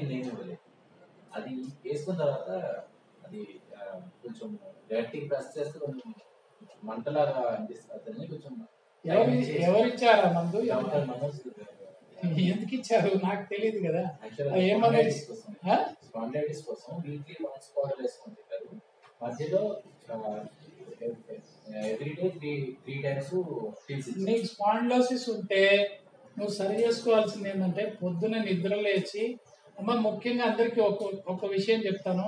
నేను ఇవ్వలేదు. అది వేసుకున్న తర్వాత అది కొంచెం గట్టి ప్రెస్ చేస్తే కొంచెం మంటలాగా అనిపిస్తుంది. కొంచెం ఎవరిచ్చారా మందు? ఎందుకు ఇచ్చారు నాకు తెలియదు కదా. స్పాండిలైటిస్ కోసం వీక్లీ వన్స్ పౌడర్ వేసుకొని చెప్పారు. మధ్యలో ఎవ్రీడే 3 times. నీకు స్పాండిలోసిస్ ఉంటే నువ్వు సరి చేసుకోవాల్సింది ఏంటంటే పొద్దున నిద్ర లేచి అమ్మ, ముఖ్యంగా అందరికీ ఒక విషయం చెప్తాను.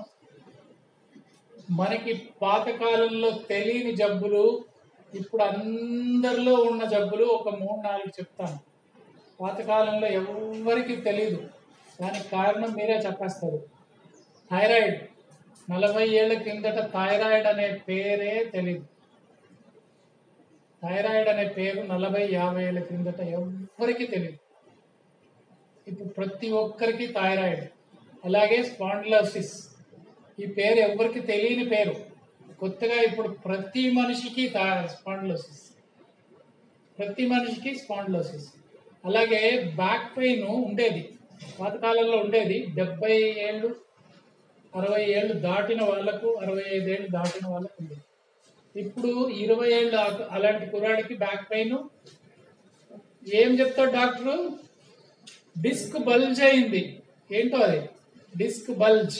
మనకి పాతకాలంలో తెలియని జబ్బులు ఇప్పుడు అందరిలో ఉన్న జబ్బులు ఒక 3-4 చెప్తాను. పాతకాలంలో ఎవరికి తెలియదు, దానికి కారణం మీరే చెప్పేస్తారు. థైరాయిడ్. 40 ఏళ్ల కిందట థైరాయిడ్ అనే పేరే తెలియదు. థైరాయిడ్ అనే పేరు 40-50 ఏళ్ల కిందట ఎవరికి తెలియదు. ఇప్పుడు ప్రతి ఒక్కరికి థైరాయిడ్. అలాగే స్పాండిలోసిస్, ఈ పేరు ఎవరికి తెలియని పేరు. కొత్తగా ఇప్పుడు ప్రతి మనిషికి స్పాండిలోసిస్, ప్రతి మనిషికి స్పాండిలోసిస్. అలాగే బ్యాక్ పెయిన్ ఉండేది, పాతకాలంలో ఉండేది. 70 ఏళ్ళు 60 ఏళ్ళు దాటిన వాళ్ళకు, 65 ఏళ్ళు దాటిన వాళ్ళకు ఉండేది. ఇప్పుడు 20 ఏళ్ళు అలాంటి కుర్రాడికి బ్యాక్ పెయిన్. ఏం చెప్తాడు డాక్టరు? డిస్క్ బల్జ్ అయింది. ఏంటో అది డిస్క్ బల్జ్.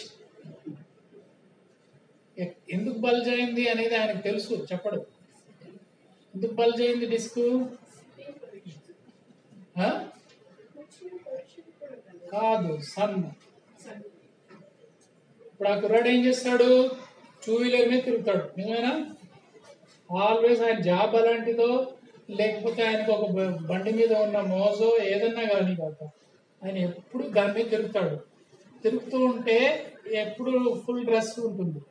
ఎందుకు బల్జ్ అయింది అనేది ఆయనకు తెలుసు, చెప్పడు. ఎందుకు బల్జ్ అయింది డిస్క్? కాదు, సన్. ఇప్పుడు ఆ కుర్రాడు ఏం చేస్తాడు? 2 వీలర్ మీద తిరుగుతాడు, నిజమేనా? ఆల్వేస్ ఆయన జాబ్ అలాంటిదో, లేకపోతే ఆయనకు ఒక బండి మీద ఉన్న మోజో ఏదన్నా కానీ కాక ఆయన ఎప్పుడు దాని మీద తిరుగుతాడు. తిరుగుతూ ఉంటే ఎప్పుడు ఫుల్ డ్రెస్ ఉంటుంది,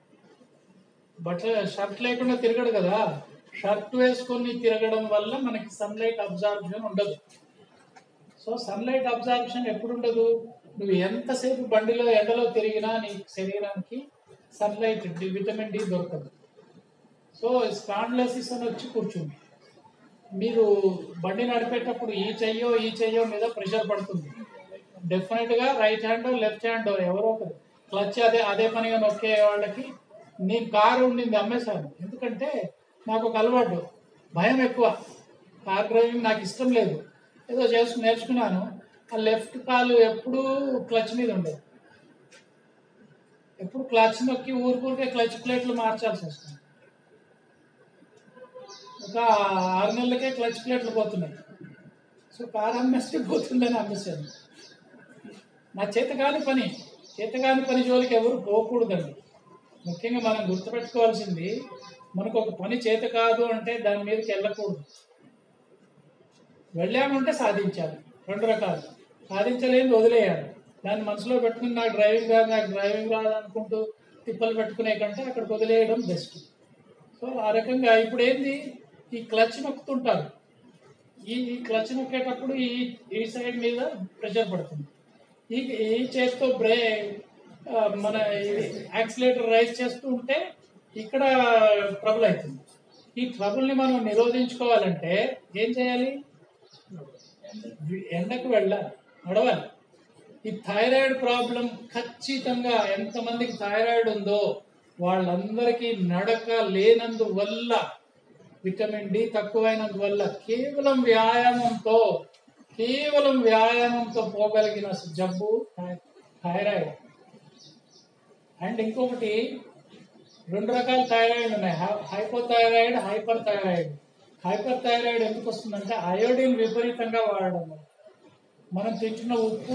షర్ట్ లేకుండా తిరగడు కదా. షర్ట్ వేసుకొని తిరగడం వల్ల మనకి సన్లైట్ అబ్జార్ప్షన్ ఉండదు. సో సన్లైట్ అబ్జార్ప్షన్ ఎప్పుడు ఉండదు? నువ్వు ఎంతసేపు బండిలో ఎండలో తిరిగినా నీ శరీరానికి సన్లైట్, విటమిన్ డి దొరకదు. సో స్పాండిలోసిస్ అని వచ్చి కూర్చుంది. మీరు బండి నడిపేటప్పుడు ఈ చెయ్యో మీద ప్రెషర్ పడుతుంది. డెఫినెట్గా రైట్ హ్యాండో లెఫ్ట్ హ్యాండో ఎవరో ఒకరు క్లచ్ అదే పనిగా నొక్కే వాళ్ళకి. నేను కారు ఉండింది, అమ్మేశాను. ఎందుకంటే నాకు ఒక అలవాటు, భయం ఎక్కువ. కార్ డ్రైవింగ్ నాకు ఇష్టం లేదు, ఏదో నేర్చుకున్నాను. ఆ లెఫ్ట్ కాలు ఎప్పుడూ క్లచ్ మీద ఉండదు. ఎప్పుడు క్లచ్ నొక్కి ఊరికే క్లచ్ ప్లేట్లు మార్చాల్సి వస్తుంది. ఒక 6 నెలలకే క్లచ్ ప్లేట్లు పోతున్నాయి. సో కారు అమ్మేస్తే పోతుందని అమ్మేశాను. నా చేతకాని పని జోలికి ఎవరు పోకూడదండి. ముఖ్యంగా మనం గుర్తుపెట్టుకోవాల్సింది, మనకు ఒక పని చేత కాదు అంటే దాని మీదకి వెళ్ళకూడదు. వెళ్ళామంటే సాధించాలి. 2 రకాలు. సాధించలేని వదిలేయాలి. దాన్ని మనసులో పెట్టుకుని నాకు డ్రైవింగ్ రాదు అనుకుంటూ తిప్పలు పెట్టుకునే కంటే అక్కడికి వదిలేయడం బెస్ట్. సో ఆ రకంగా ఇప్పుడు ఏంది, ఈ క్లచ్ నొక్కుతుంటారు. ఈ క్లచ్ నొక్కేటప్పుడు ఈ సైడ్ మీద ప్రెషర్ పడుతుంది. ఈ చేతితో మన యాక్సిలేటర్ రైజ్ చేస్తూ ఉంటే ఇక్కడ ట్రబుల్ అవుతుంది. ఈ ట్రబుల్ని మనం నిరోధించుకోవాలంటే ఏం చేయాలి? ఎండకు వెళ్ళాలి, నడవాలి. ఈ థైరాయిడ్ ప్రాబ్లం ఖచ్చితంగా ఎంతమందికి థైరాయిడ్ ఉందో వాళ్ళందరికీ నడక లేనందువల్ల, విటమిన్ డి తక్కువైనందువల్ల కేవలం వ్యాయామంతో పోగలిగిన జబ్బు థైరాయిడ్. అండ్ ఇంకొకటి, 2 రకాల థైరాయిడ్ ఉన్నాయి, hypothyroid, hyper thyroid. Hyper thyroid ఎందుకు వస్తుందంటే అయోడిన్ విపరీతంగా వాడడం. మనం తింటున్న ఉప్పు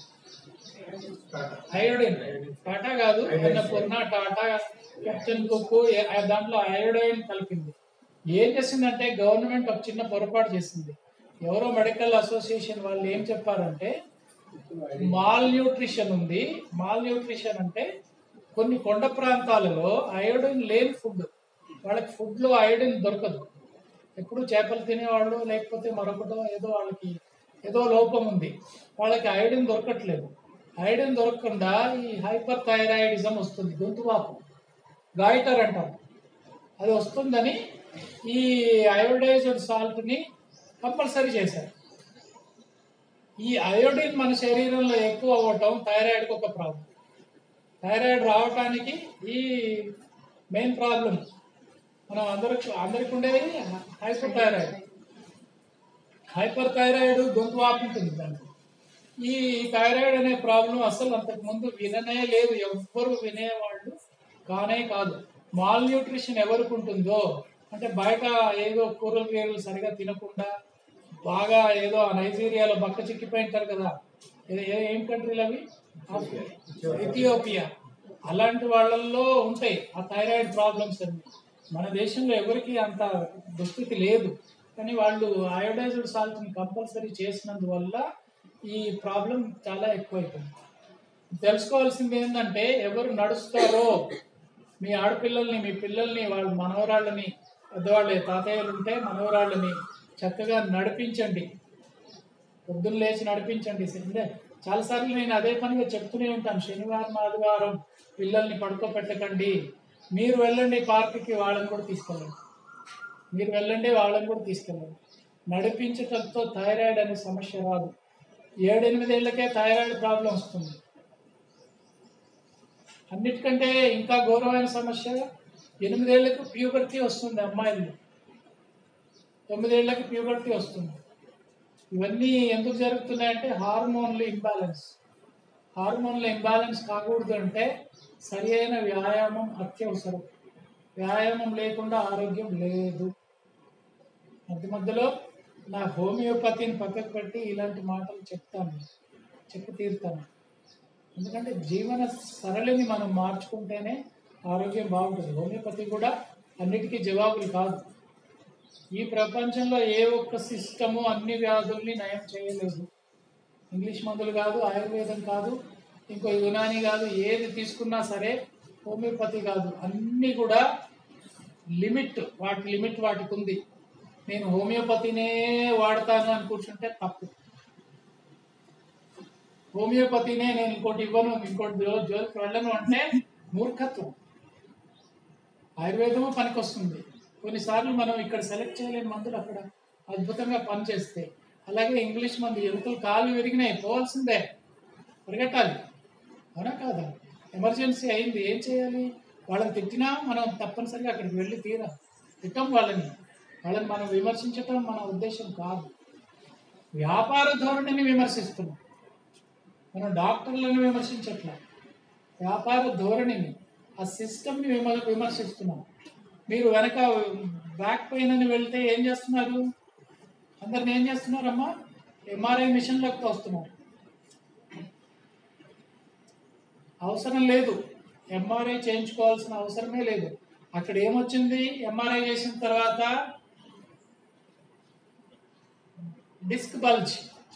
అయోడిన్, టాటా కాదు, అన్నపూర్ణ, టాటా, కెప్టెన్ కుక్కు, దాంట్లో అయోడిన్ కలిపింది. ఏం చేసిందంటే గవర్నమెంట్ ఒక చిన్న పొరపాటు చేసింది. ఎవరో మెడికల్ అసోసియేషన్ వాళ్ళు ఏం చెప్పారంటే, మాల్ న్యూట్రిషన్ ఉంది. మాల్ న్యూట్రిషన్ అంటే కొన్ని కొండ ప్రాంతాలలో అయోడిన్ లేని ఫుడ్, వాళ్ళకి ఫుడ్లో అయోడిన్ దొరకదు. ఎప్పుడు చేపలు తినేవాళ్ళు లేకపోతే మరొకటో వాళ్ళకి ఏదో లోపం ఉంది, వాళ్ళకి అయోడిన్ దొరకట్లేదు. అయోడిన్ దొరకకుండా ఈ హైపర్ థైరాయిడిజం వస్తుంది, గొంతువాపు, గాయిటర్ అంటారు. అది వస్తుందని ఈ అయోడైజ్డ్ సాల్ట్ని కంపల్సరీ చేశారు. ఈ అయోడిన్ మన శరీరంలో ఎక్కువ అవ్వటం థైరాయిడ్కి ఒక ప్రాబ్లం. థైరాయిడ్ రావటానికి ఈ మెయిన్ ప్రాబ్లం మనం అందరికి ఉండేది హైపర్ థైరాయిడ్. హైపర్ థైరాయిడ్ గొంతు వాపు ఉంటుంది దానికి. ఈ థైరాయిడ్ అనే ప్రాబ్లం అసలు అంతకు ముందు విననే లేదు, ఎవ్వరు వినేవాళ్ళు కానే కాదు. మాల్ న్యూట్రిషన్ ఎవరికి ఉంటుందో, అంటే బయట ఏదో కూరలు సరిగా తినకుండా బాగా ఏదో నైజీరియాలో బక్క చిక్కిపోయింటారు కదా, ఏం కంట్రీలు అవి, ఇథియోపియా, అలాంటి వాళ్ళల్లో ఉంటాయి ఆ థైరాయిడ్ ప్రాబ్లమ్స్ అన్ని. మన దేశంలో ఎవరికి అంత దుస్థితి లేదు, కానీ వాళ్ళు అయోడైజ్డ్ సాల్ట్ని కంపల్సరీ చేసినందువల్ల ఈ ప్రాబ్లం చాలా ఎక్కువైపోయింది. తెలుసుకోవాల్సింది ఏంటంటే, ఎవరు నడుస్తారో మీ ఆడపిల్లల్ని, మీ పిల్లల్ని, వాళ్ళ మనవరాళ్ళని, పెద్దవాళ్ళే తాతయ్యలు ఉంటే మనవరాళ్ళని చక్కగా నడిపించండి, పొద్దున్న లేచి నడిపించండి. చాలాసార్లు నేను అదే పనిగా చెప్తూనే ఉంటాను, శనివారం ఆదివారం పిల్లల్ని పడుకోబెట్టకండి, మీరు వెళ్ళండి పార్క్కి, వాళ్ళని కూడా తీసుకెళ్ళండి, మీరు వెళ్ళండి వాళ్ళని కూడా తీసుకెళ్ళండి. నడిపించటంతో థైరాయిడ్ అనే సమస్య రాదు. 7-8 ఏళ్ళకే థైరాయిడ్ ప్రాబ్లం వస్తుంది. అన్నిటికంటే ఇంకా ఘోరమైన సమస్య 8 ఏళ్ళకు ప్యూబర్టీ వస్తుంది అమ్మాయిలు, 9 ఏళ్ళకి ప్యూబర్టీ వస్తుంది. ఇవన్నీ ఎందుకు జరుగుతున్నాయంటే హార్మోన్ల ఇంబ్యాలెన్స్. హార్మోన్ల ఇంబ్యాలెన్స్ కాకూడదు అంటే సరి అయిన వ్యాయామం అత్యవసరం. వ్యాయామం లేకుండా ఆరోగ్యం లేదు. మధ్యలో నా హోమియోపతిని పక్కకు పెట్టి ఇలాంటి మాటలు చెప్పి తీరుతాను. ఎందుకంటే జీవన సరళిని మనం మార్చుకుంటేనే ఆరోగ్యం బాగుంటుంది. హోమియోపతి కూడా అన్నిటికీ జవాబులు కాదు. ఈ ప్రపంచంలో ఏ ఒక్క సిస్టము అన్ని వ్యాధుల్ని నయం చేయలేదు. ఇంగ్లీష్ మందులు కాదు, ఆయుర్వేదం కాదు, ఇంకో యునాని కాదు, ఏది తీసుకున్నా సరే హోమియోపతి కాదు. అన్నీ కూడా లిమిట్ వాటికి ఉంది. నేను హోమియోపతినే వాడతాను అని కూర్చుంటే తప్పు. హోమియోపతినే నేను ఇంకోటి ఇవ్వను, ఇంకోటి జోలికి వెళ్ళను అంటే మూర్ఖత్వం. ఆయుర్వేదము పనికొస్తుంది. కొన్నిసార్లు మనం ఇక్కడ సెలెక్ట్ చేయలేని మందులు అక్కడ అద్భుతంగా పనిచేస్తాయి. అలాగే ఇంగ్లీష్ మందు, ఎముకలు కాళ్ళు విరిగినాయి, పోవాల్సిందే, పరిగెట్టాలి, అవునా కాదా? ఎమర్జెన్సీ అయింది, ఏం చేయాలి? వాళ్ళని తిట్టినా మనం తప్పనిసరిగా అక్కడికి వెళ్ళి తిట్టం వాళ్ళని మనం విమర్శించటం మన ఉద్దేశం కాదు. వ్యాపార ధోరణిని విమర్శిస్తున్నాం, మనం డాక్టర్లను విమర్శించట్లా, వ్యాపార ధోరణిని, ఆ సిస్టమ్ని విమర్శిస్తున్నాం. మీరు వెనక బ్యాక్ పెయిన్ అని వెళ్తే ఏం చేస్తున్నారు? అందరిని ఏం చేస్తున్నారమ్మా? ఎంఆర్ఐ మిషన్లకు తోస్తున్నారు. అవసరం లేదు, ఎంఆర్ఐ చేయించుకోవాల్సిన అవసరమే లేదు. అక్కడ ఏమొచ్చింది? ఎంఆర్ఐ చేసిన తర్వాత disc bulge,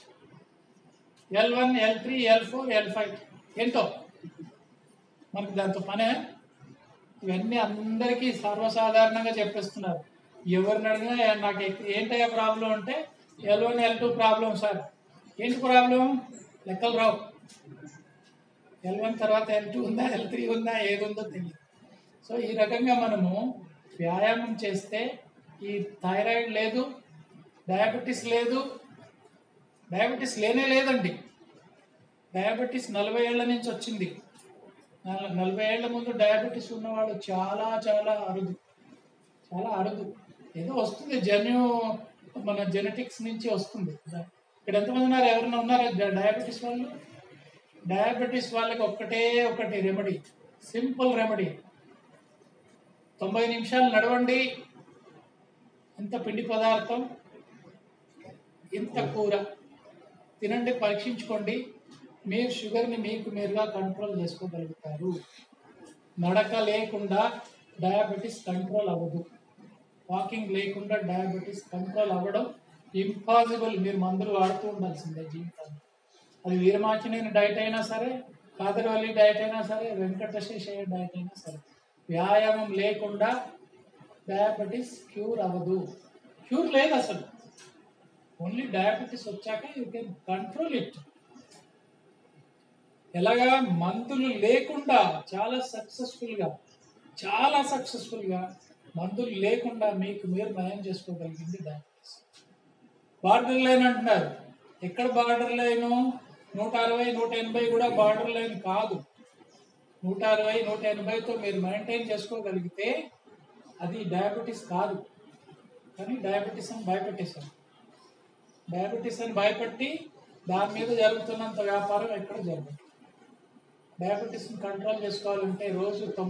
L1, L3, L4, L5 ఏంటో మనకి దాంతో పనే. ఇవన్నీ అందరికీ సర్వసాధారణంగా చెప్పేస్తున్నారు. ఎవరిని అడిగినా నాకు ఏంటయ్యా ప్రాబ్లం అంటే L1, L2 ప్రాబ్లం సార్. ఏంటి ప్రాబ్లం? లెక్కలు రావు. L1 తర్వాత L2 ఉందా, L3 ఉందా, ఏది ఉందో తెలియదు. సో ఈ రకంగా మనము వ్యాయామం చేస్తే ఈ థైరాయిడ్ లేదు, డయాబెటీస్ లేదు. డయాబెటీస్ లేదండి. డయాబెటీస్ 40 ఏళ్ల నుంచి వచ్చింది. 40 ఏళ్ల ముందు డయాబెటీస్ ఉన్నవాళ్ళు చాలా చాలా అరుదు, చాలా అరుదు. ఏదో వస్తుంది, మన జెనెటిక్స్ నుంచి వస్తుంది. ఇక్కడ ఎంతమంది ఉన్నారు? ఎవరైనా ఉన్నారా డయాబెటీస్ వాళ్ళు? డయాబెటీస్ వాళ్ళకి ఒకటి రెమెడీ, సింపుల్ రెమెడీ. 90 నిమిషాలు నడవండి, ఇంత పిండి పదార్థం, ఇంత కూర తినండి, పరీక్షించుకోండి. మీరు షుగర్ని మీరుగా కంట్రోల్ చేసుకోగలుగుతారు. నడక లేకుండా డయాబెటీస్ కంట్రోల్ అవ్వదు. వాకింగ్ లేకుండా డయాబెటీస్ కంట్రోల్ అవ్వడం ఇంపాసిబుల్. మీరు మందులు వాడుతూ ఉండాల్సిందే జీవితాన్ని. అది వీరమాచినేని డైట్ అయినా సరే, కాదరవల్లి డైట్ అయినా సరే, వెంకటశేషయ్య డైట్ అయినా సరే, వ్యాయామం లేకుండా డయాబెటీస్ క్యూర్ అవ్వదు. క్యూర్ లేదు అసలు. ఓన్లీ డయాబెటీస్ వచ్చాక యూ కెన్ కంట్రోల్ ఇట్. ఎలాగా? మందులు లేకుండా చాలా సక్సెస్ఫుల్గా మందులు లేకుండా మీకు మీరు నయం చేసుకోగలిగింది డయాబెటీస్. బార్డర్ లైన్ అంటున్నారు. ఎక్కడ బార్డర్ లైన్? 160, 180 కూడా బార్డర్ లైన్ కాదు. 160, 180తో మీరు మెయింటైన్ చేసుకోగలిగితే అది డయాబెటీస్ కాదు. కానీ డయాబెటీస్ అని భయపెట్టేశాం. డయాబెటీస్ అని భయపెట్టి దాని మీద జరుగుతున్నంత వ్యాపారం ఎక్కడ జరగదు. డయాబెటీస్ని కంట్రోల్ చేసుకోవాలంటే రోజు